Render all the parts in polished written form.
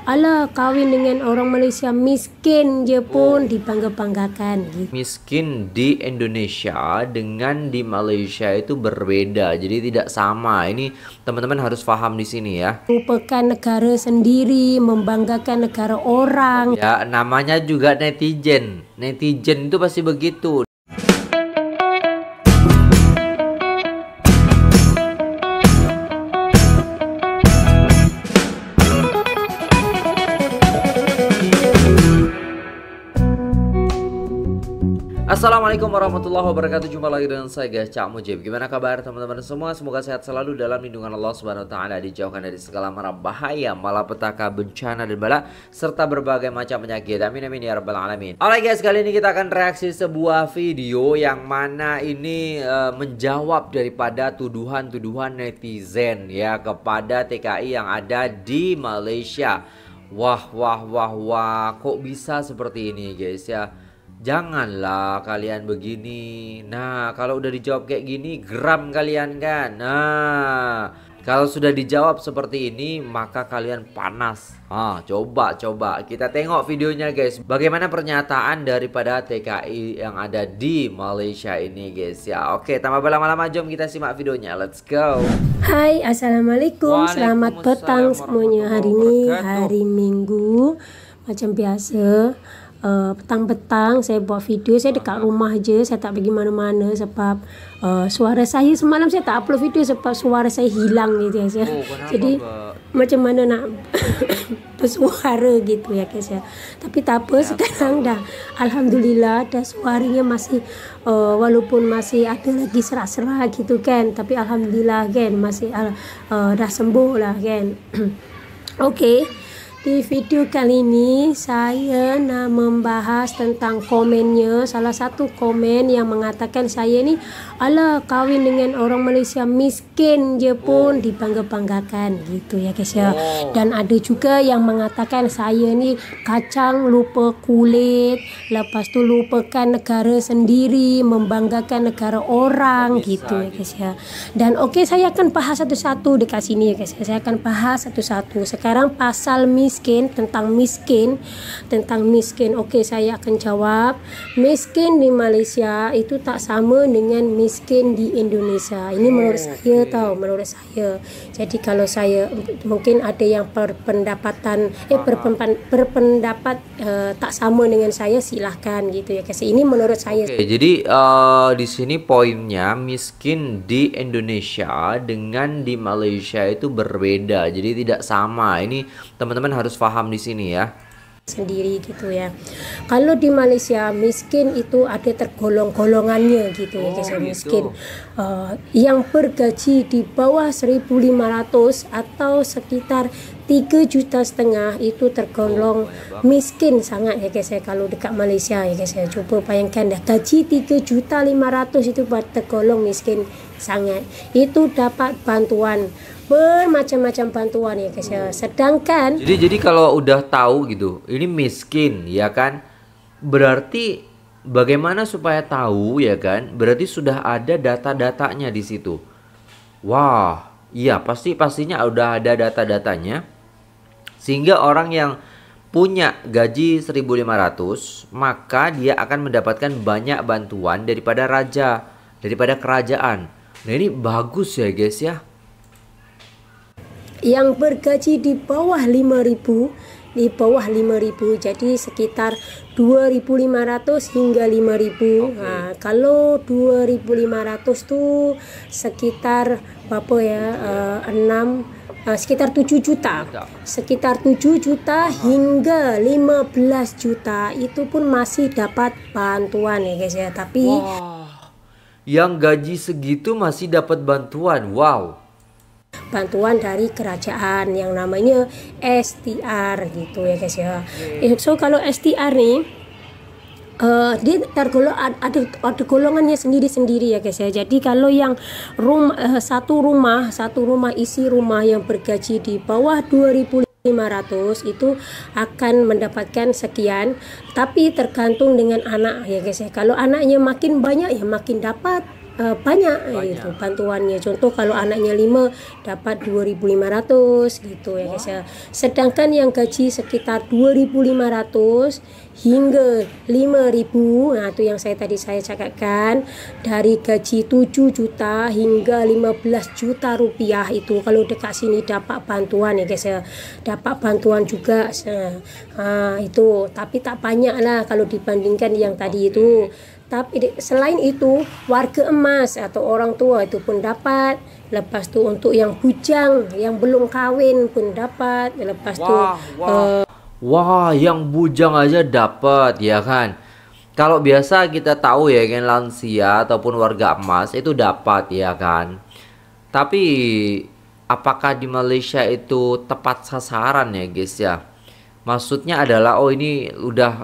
Alah, kawin dengan orang Malaysia miskin je pun dibangga-banggakan gitu. Miskin di Indonesia dengan di Malaysia itu berbeda, jadi tidak sama. Ini teman-teman harus paham di sini ya. Merupakan negara sendiri, membanggakan negara orang. Ya, namanya juga netizen. Netizen itu pasti begitu. Assalamualaikum warahmatullahi wabarakatuh. Jumpa lagi dengan saya guys, Cak Mujib. Gimana kabar teman-teman semua? Semoga sehat selalu dalam lindungan Allah Subhanahu wa taala, dijauhkan dari segala mara bahaya, malapetaka, bencana dan bala serta berbagai macam penyakit. Amin amin ya rabbal alamin. Alright guys, kali ini kita akan reaksi sebuah video yang mana ini menjawab daripada tuduhan-tuduhan netizen ya kepada TKI yang ada di Malaysia. Wah, kok bisa seperti ini guys ya? Janganlah kalian begini. Nah, kalau udah dijawab kayak gini, geram kalian kan. Nah, kalau sudah dijawab seperti ini, maka kalian panas. Coba kita tengok videonya guys. Bagaimana pernyataan daripada TKI yang ada di Malaysia ini guys ya. Oke, tanpa berlama-lama jom kita simak videonya. Let's go. Hai, assalamualaikum. Selamat petang semuanya. Hari ini hari Minggu. Macam biasa, petang-petang saya buat video. Saya dekat rumah je, saya tak pergi mana-mana sebab suara saya semalam saya tak upload video sebab suara saya hilang gitu ya. Jadi macam mana nak bersuara gitu ya guys ya. Tapi tak apa, sekarang dah alhamdulillah dah suaranya masih walaupun masih ada lagi serak-serak gitu kan, tapi alhamdulillah kan masih dah sembuh lah kan. Okey. Di video kali ini saya nak membahas tentang komennya. Salah satu komen yang mengatakan saya ni alah kawin dengan orang Malaysia miskin je pun dibangga-banggakan gitu ya guys ya. Dan ada juga yang mengatakan saya ni kacang lupa kulit, lepas tu lupakan negara sendiri, membanggakan negara orang gitu ya guys ya. Dan okey, saya akan bahas satu-satu dekat sini ya guys. Saya akan bahas satu-satu. Sekarang pasal tentang miskin. Okey, saya akan jawab. Miskin di Malaysia itu tak sama dengan miskin di Indonesia. Ini menurut saya menurut saya. Jadi kalau saya mungkin ada yang berpendapat tak sama dengan saya, silahkan gitu ya guys. Ini menurut saya. Jadi di sini poinnya miskin di Indonesia dengan di Malaysia itu berbeda. Jadi tidak sama. Ini teman-teman harus paham di sini ya. Sendiri gitu ya. Kalau di Malaysia miskin itu ada tergolong-golongannya gitu ya guys. Miskin yang bergaji di bawah 1.500 atau sekitar 3,5 juta itu tergolong miskin sangat ya guys ya. Kalau dekat Malaysia ya guys ya, coba bayangkan dah gaji 3,5 juta itu tergolong miskin sangat. Itu dapat bantuan bermacam-macam bantuan ya guys ya. Sedangkan jadi kalau udah tahu gitu ini miskin ya kan, berarti bagaimana supaya tahu ya kan, berarti sudah ada data-datanya di situ. Wah iya, pastinya udah ada data-datanya, sehingga orang yang punya gaji 1.500 maka dia akan mendapatkan banyak bantuan daripada kerajaan. Nah ini bagus ya guys ya. Yang bergaji di bawah 5.000, jadi sekitar 2.500 hingga 5.000. Kalau 2.500 tu sekitar berapa ya, sekitar 7 juta. Sekitar 7 juta hingga 15 juta itu pun masih dapat bantuan ya guys ya. Tapi yang gaji segitu masih dapat bantuan. Bantuan dari kerajaan yang namanya STR gitu ya guys ya. So kalau STR nih dia tergolong ada golongannya sendiri-sendiri ya guys ya. Jadi kalau yang satu rumah isi rumah yang bergaji di bawah 2.500 itu akan mendapatkan sekian, tapi tergantung dengan anak ya guys ya. Kalau anaknya makin banyak ya makin dapat banyak itu bantuannya. Contoh kalau anaknya 5 dapat 2.500 gitu ya guys ya. Sedangkan yang gaji sekitar 2.500 hingga 5.000, nah itu yang saya cakapkan, dari gaji 7 juta hingga 15 juta rupiah itu kalau dekat sini dapat bantuan ya guys ya. Dapat bantuan juga itu, tapi tak banyak lah kalau dibandingkan yang tadi itu. Tapi selain itu warga emas atau orang tua itu pun dapat. Lepas tu untuk yang bujang yang belum kawin pun dapat. Lepas tu wah, yang bujang aja dapat ya kan. Kalau biasa kita tahu ya kan, lansia ataupun warga emas itu dapat ya kan. Tapi apakah di Malaysia itu tepat sasaran ya guys ya? Maksudnya adalah oh ini udah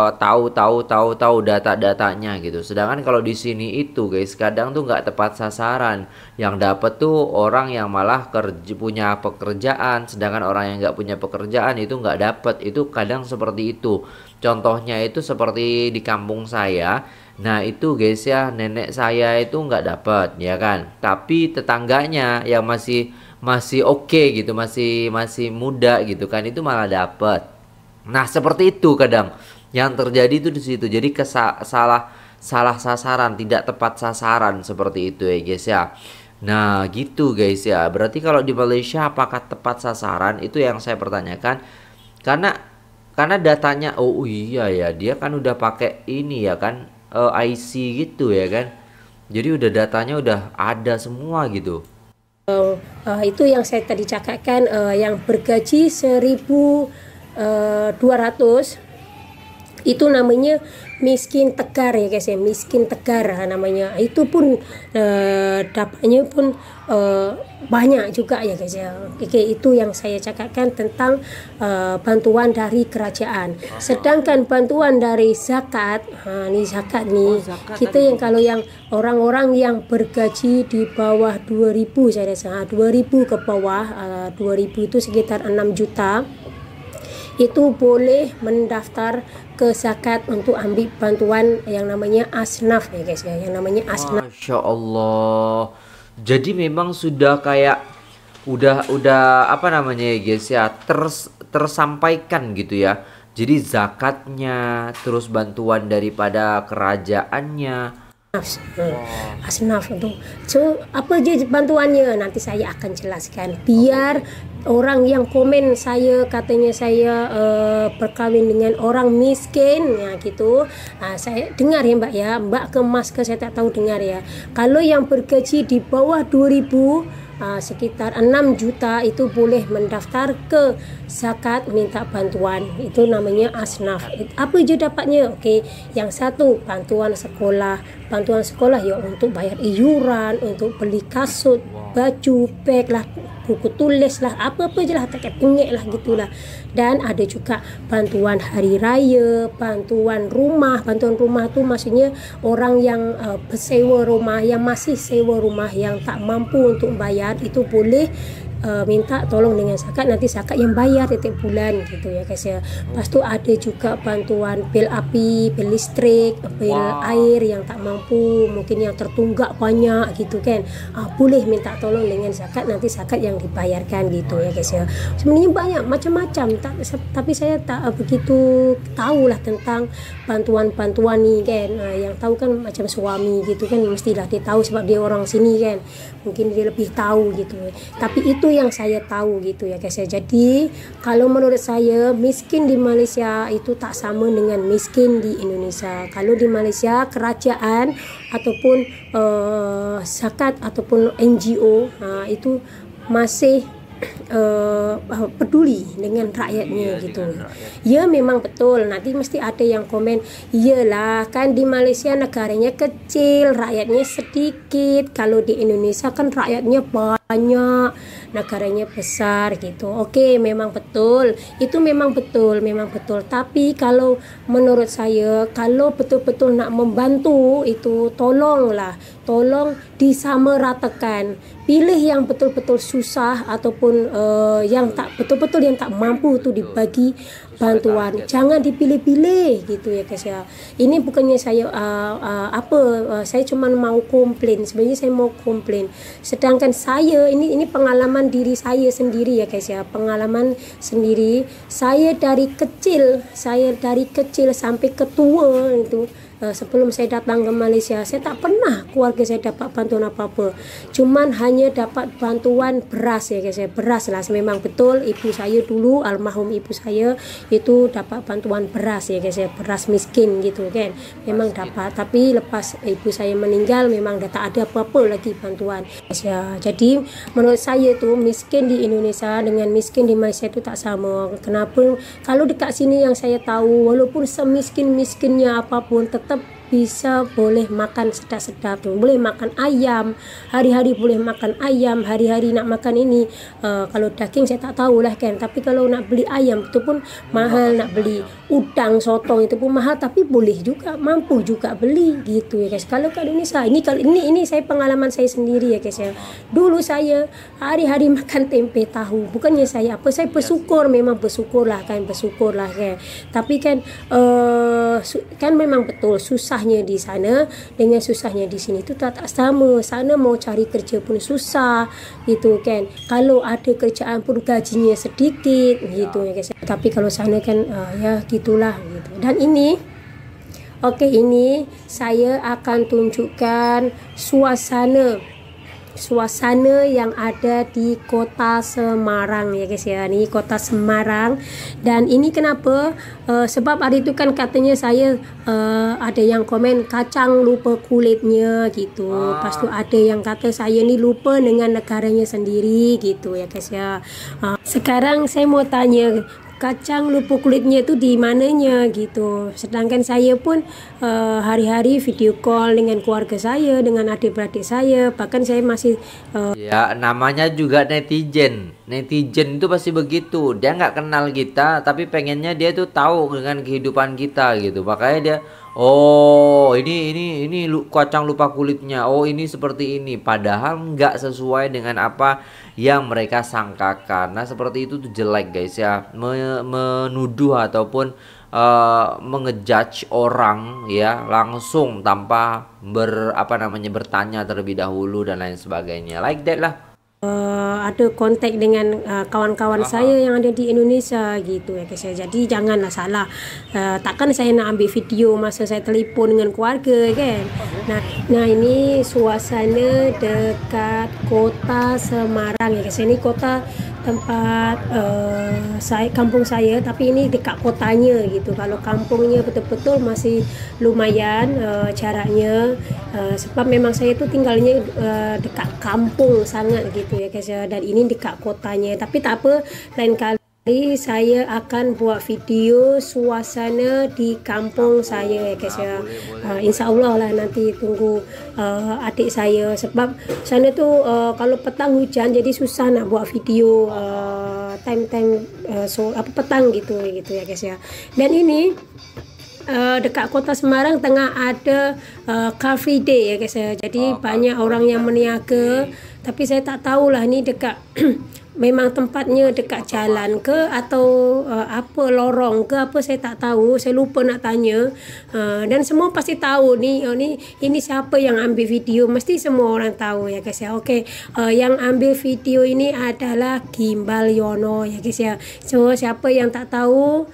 tahu data-datanya gitu. Sedangkan kalau di sini itu guys kadang tuh nggak tepat sasaran. Yang dapat tuh orang yang malah punya pekerjaan, sedangkan orang yang nggak punya pekerjaan itu nggak dapat. Itu kadang seperti itu. Contohnya itu seperti di kampung saya. Nah itu guys ya, nenek saya itu nggak dapat ya kan. Tapi tetangganya yang masih oke gitu, masih muda gitu kan, itu malah dapat. Nah, seperti itu kadang yang terjadi itu di situ. Jadi salah sasaran, tidak tepat sasaran seperti itu ya guys ya. Nah, gitu guys ya. Berarti kalau di Malaysia apakah tepat sasaran? Itu yang saya pertanyakan. Karena datanya oh iya ya, dia kan udah pakai ini ya kan, IC gitu ya kan. Jadi udah datanya udah ada semua gitu. Itu yang saya tadi cakapkan, yang bergaji 1.200 itu namanya miskin tegar ya guys ya, miskin tegar namanya. Itu pun dapatnya pun banyak juga ya guys ya. Oke, itu yang saya cakapkan tentang bantuan dari kerajaan. Sedangkan bantuan dari zakat, nih zakat nih, kita yang kalau yang orang-orang yang bergaji di bawah 2.000 saya rasa 2.000 ke bawah, 2.000 itu sekitar 6 juta. Itu boleh mendaftar ke zakat untuk ambil bantuan yang namanya asnaf ya guys ya, yang namanya asnaf. Masya Allah. Jadi memang sudah kayak udah apa namanya ya guys ya, tersampaikan gitu ya. Jadi zakatnya, terus bantuan daripada kerajaannya. Asnaf itu. So, apa aja bantuannya nanti saya akan jelaskan biar orang yang komen saya katanya saya berkawin dengan orang miskin ya gitu. Saya dengar ya Mbak ya, Mbak ke Mas ke saya tak tahu dengar ya. Kalau yang bergaji di bawah 2.000 sekitar 6 juta itu boleh mendaftar ke zakat minta bantuan. Itu namanya asnaf. Apa aja dapatnya? Oke, yang satu bantuan sekolah. Bantuan sekolah ya untuk bayar iuran, untuk beli kasut, baju, beg lah, buku tulis lah, apa-apa je lah, tak pengek lah gitulah. Dan ada juga bantuan hari raya, bantuan rumah. Bantuan rumah tu maksudnya orang yang bersewa rumah, yang masih sewa rumah, yang tak mampu untuk bayar, itu boleh minta tolong dengan zakat, nanti zakat yang bayar tiap bulan gitu ya guys ya. Lepas tu ada juga bantuan bil api, bil listrik, bil air yang tak mampu, mungkin yang tertunggak banyak gitu kan, boleh minta tolong dengan zakat, nanti zakat yang dibayarkan gitu ya guys ya. Sebenarnya banyak macam-macam, tapi saya tak begitu tahulah tentang bantuan-bantuan ni kan. Yang tahu kan macam suami gitu kan, mestilah dia tahu sebab dia orang sini kan, mungkin dia lebih tahu gitu. Tapi itu yang saya tahu gitu ya guys ya. Jadi kalau menurut saya miskin di Malaysia itu tak sama dengan miskin di Indonesia. Kalau di Malaysia kerajaan ataupun zakat ataupun NGO itu masih peduli dengan rakyatnya gitu. Ya memang betul, nanti mesti ada yang komen, iyalah kan di Malaysia negaranya kecil, rakyatnya sedikit. Kalau di Indonesia kan rakyatnya banyak. banyak, negaranya besar gitu. Oke, memang betul. Itu memang betul. Tapi kalau menurut saya, kalau betul-betul nak membantu itu tolong disamaratakan. Pilih yang betul-betul susah ataupun yang tak betul-betul yang tak mampu itu dibagi bantuan. Jangan dipilih-pilih gitu ya guys ya. Ini bukannya saya saya cuma mau komplain. Sebenarnya saya mau komplain. Sedangkan saya ini pengalaman diri saya sendiri ya guys ya. Pengalaman sendiri. Saya dari kecil sampai ke tua itu, sebelum saya datang ke Malaysia, saya tak pernah keluarga saya dapat bantuan apa-apa. Cuman hanya dapat bantuan beras ya guys ya. Beras lah, memang betul ibu saya dulu, almarhum ibu saya itu dapat bantuan beras ya guys ya. Beras miskin gitu kan. Memang dapat, tapi lepas ibu saya meninggal memang dah tak ada apa-apa lagi bantuan guys ya. Jadi menurut saya tu miskin di Indonesia dengan miskin di Malaysia itu tak sama. Kenapa? Kalau dekat sini yang saya tahu, walaupun semiskin-miskinnya apapun tetap bisa boleh makan sedap-sedap tuh, boleh makan ayam hari-hari, boleh makan ayam hari-hari, nak makan ini kalau daging saya tak tahu lah kan, tapi kalau nak beli ayam itu pun mahal, nak beli udang sotong itu pun mahal, tapi boleh juga, mampu juga beli gitu ya guys. Kalau kat Indonesia ini saya pengalaman saya sendiri ya guys ya. Dulu saya hari-hari makan tempe tahu, bukannya saya bersyukur, memang bersyukur lah kan, tapi kan kan memang betul susahnya di sana dengan susahnya di sini itu tak sama. Sana mau cari kerja pun susah gitu kan, kalau ada kerjaan pun gajinya sedikit gitu ya guys. Tapi kalau sana kan ya gitulah gitu. Dan ini saya akan tunjukkan suasana yang ada di kota Semarang ya guys ya. Ini kota Semarang, dan ini kenapa sebab hari itu kan katanya saya ada yang komen kacang lupa kulitnya gitu. Lepas tu ada yang kata saya ni lupa dengan negaranya sendiri gitu ya guys ya. Sekarang saya mau tanya, kacang lupa kulitnya itu di mananya gitu. Sedangkan saya pun hari-hari video call dengan keluarga saya, dengan adik-beradik saya, bahkan saya masih ya namanya juga netizen itu pasti begitu. Dia nggak kenal kita tapi pengennya dia tuh tahu dengan kehidupan kita gitu. Makanya dia ini kacang lupa kulitnya, ini seperti ini, padahal nggak sesuai dengan apa yang mereka sangkakan. Nah seperti itu tuh jelek guys ya, menuduh ataupun mengejudge orang ya langsung tanpa bertanya terlebih dahulu dan lain sebagainya, like that lah. ada kontak dengan kawan-kawan saya yang ada di Indonesia gitu ya guys ya. Jadi janganlah salah, takkan saya nak ambil video masa saya telefon dengan keluarga kan. Nah ini suasana dekat kota Semarang ya guys. Ini kota tempat kampung saya, tapi ini dekat kotanya gitu. Kalau kampungnya betul-betul masih lumayan jaraknya, sebab memang saya itu tinggalnya dekat kampung sangat gitu ya guys ya. Dan ini dekat kotanya, tapi tak apa, lain kali saya akan buat video suasana di kampung saya ya guys ya. InsyaAllah lah, nanti tunggu adik saya, sebab sana tu kalau petang hujan jadi susah nak buat video time petang gitu ya guys ya. Dan ini dekat kota Semarang tengah ada Car Free Day ya guys ya. Jadi banyak orang yang meniaga, tapi saya tak tahulah ni dekat memang tempatnya dekat jalan ke atau apa lorong ke apa, saya tak tahu, saya lupa nak tanya. Dan semua pasti tahu ini siapa yang ambil video, mesti semua orang tahu ya guys ya. Okey, yang ambil video ini adalah Gimbal Yono ya guys ya. So siapa yang tak tahu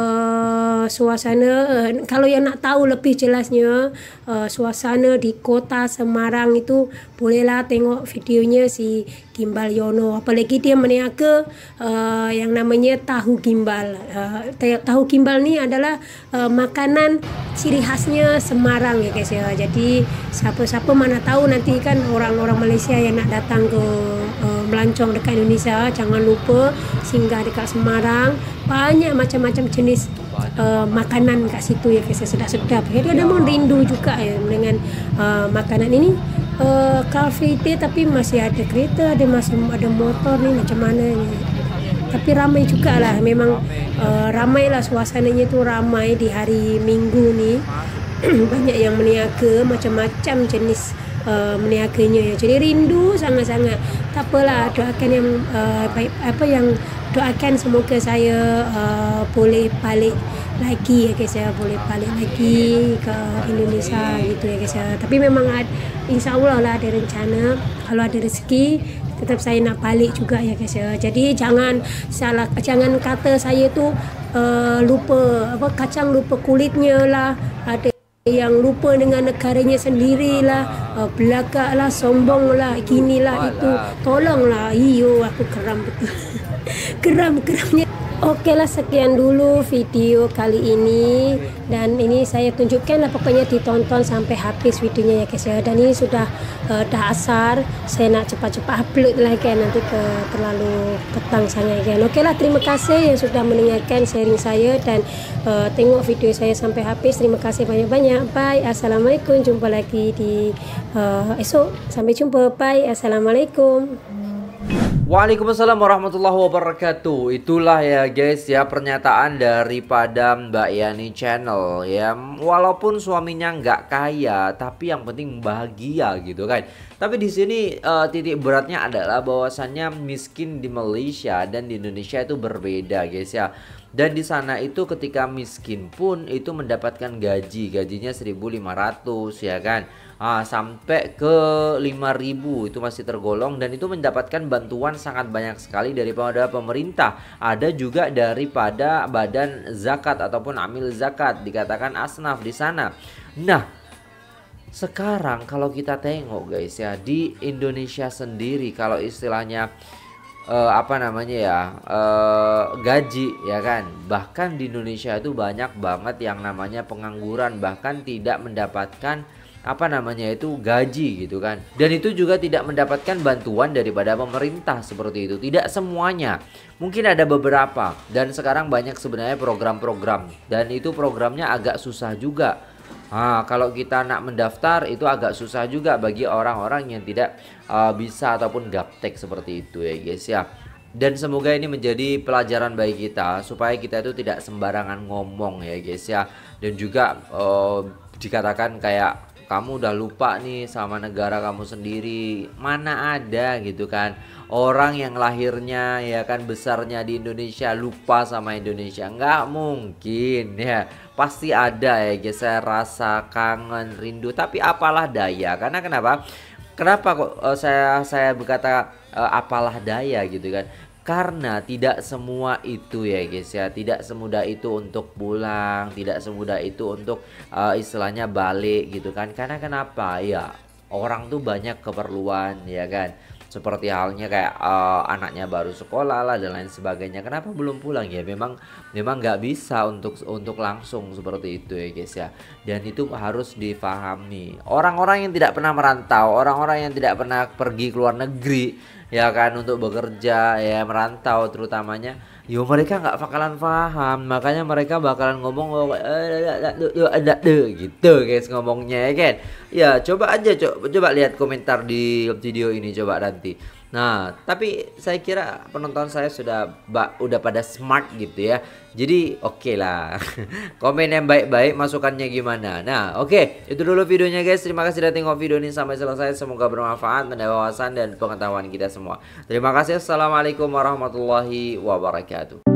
suasana, kalau yang nak tahu lebih jelasnya suasana di kota Semarang itu, bolehlah tengok videonya si Gimbal Yono. Apalagi dia meniaga yang namanya tahu gimbal. Tahu gimbal ni adalah makanan ciri khasnya Semarang ya guys ya. Jadi siapa-siapa mana tahu nanti kan orang-orang Malaysia yang nak datang ke melancong dekat Indonesia, jangan lupa singgah dekat Semarang. Banyak macam-macam jenis makanan kat situ ya guys, sedap-sedap. Jadi ada mau rindu juga ya dengan makanan ini. Car Free Day tapi masih ada kereta, masih ada motor nih, macam mana nih. Tapi ramai juga lah, memang ramai lah suasananya tuh, ramai di hari Minggu nih. Banyak yang meniaga, macam-macam jenis meniaganya ya. Jadi rindu sangat-sangat. Tak apalah, doakan yang baik, doakan semoga saya boleh balik lagi ya guys ya, boleh balik lagi ke Indonesia gitu ya guys ya. Tapi memang insya Allah lah ada rencana, kalau ada rezeki tetap saya nak balik juga ya guys ya. Jadi jangan kata saya tuh lupa kacang lupa kulitnya lah, ada yang lupa dengan negaranya sendiri lah, belagak lah, sombong lah, gini lah itu. Tolonglah, aku geram betul. Geramnya. Oke lah, sekian dulu video kali ini, dan ini saya tunjukkan lah, pokoknya ditonton sampai habis videonya ya guys ya. Dan ini sudah dah asar, saya nak cepat-cepat upload lah kan, nanti terlalu petang sangat kan. Oke lah, terima kasih yang sudah mendengarkan sharing saya dan tengok video saya sampai habis. Terima kasih banyak-banyak. Bye, assalamualaikum, jumpa lagi di esok. Sampai jumpa, bye, assalamualaikum. Waalaikumsalam warahmatullahi wabarakatuh. Itulah ya guys ya, pernyataan daripada Mbak Yani Channel ya. Walaupun suaminya nggak kaya, tapi yang penting bahagia gitu kan. Tapi di sini titik beratnya adalah bahwasannya miskin di Malaysia dan di Indonesia itu berbeda guys ya. Dan di sana itu ketika miskin pun itu mendapatkan gajinya 1.500 ya kan. Sampai ke 5.000 itu masih tergolong, dan itu mendapatkan bantuan sangat banyak sekali daripada pemerintah. Ada juga daripada badan zakat ataupun amil zakat, dikatakan asnaf di sana. Nah, sekarang kalau kita tengok guys ya, di Indonesia sendiri kalau istilahnya gaji ya kan, bahkan di Indonesia itu banyak banget yang namanya pengangguran, bahkan tidak mendapatkan gaji gitu kan. Dan itu juga tidak mendapatkan bantuan daripada pemerintah seperti itu. Tidak semuanya, mungkin ada beberapa. Dan sekarang banyak sebenarnya program-program, dan itu programnya agak susah juga. Kalau kita nak mendaftar itu agak susah juga bagi orang-orang yang tidak bisa ataupun gaptek seperti itu ya guys ya. Dan semoga ini menjadi pelajaran bagi kita, supaya kita itu tidak sembarangan ngomong ya guys ya. Dan juga dikatakan kayak kamu udah lupa nih sama negara kamu sendiri. Mana ada gitu kan orang yang lahirnya ya kan besarnya di Indonesia lupa sama Indonesia. Nggak mungkin ya. Pasti ada ya guys, saya rasa kangen, rindu. Tapi apalah daya. Karena kenapa kok saya berkata apalah daya gitu kan. Karena tidak semua itu ya guys ya, tidak semudah itu untuk pulang, tidak semudah itu untuk istilahnya balik gitu kan. Karena kenapa ya, orang tuh banyak keperluan ya kan. Seperti halnya kayak anaknya baru sekolah lah dan lain sebagainya. Kenapa belum pulang ya? Memang nggak bisa untuk langsung seperti itu ya guys ya. Dan itu harus difahami. Orang-orang yang tidak pernah merantau, orang-orang yang tidak pernah pergi ke luar negeri ya kan untuk bekerja ya, merantau terutamanya, mereka nggak bakalan paham. Makanya mereka bakalan ngomong gitu guys ngomongnya ya kan. Ya coba lihat komentar di video ini coba nanti. Nah, tapi saya kira penonton saya udah pada smart gitu ya. Jadi oke lah. Komen yang baik-baik, masukannya gimana. Nah, oke, itu dulu videonya guys. Terima kasih sudah tengok video ini sampai selesai. Semoga bermanfaat, menambah wawasan dan pengetahuan kita semua. Terima kasih. Assalamualaikum warahmatullahi wabarakatuh.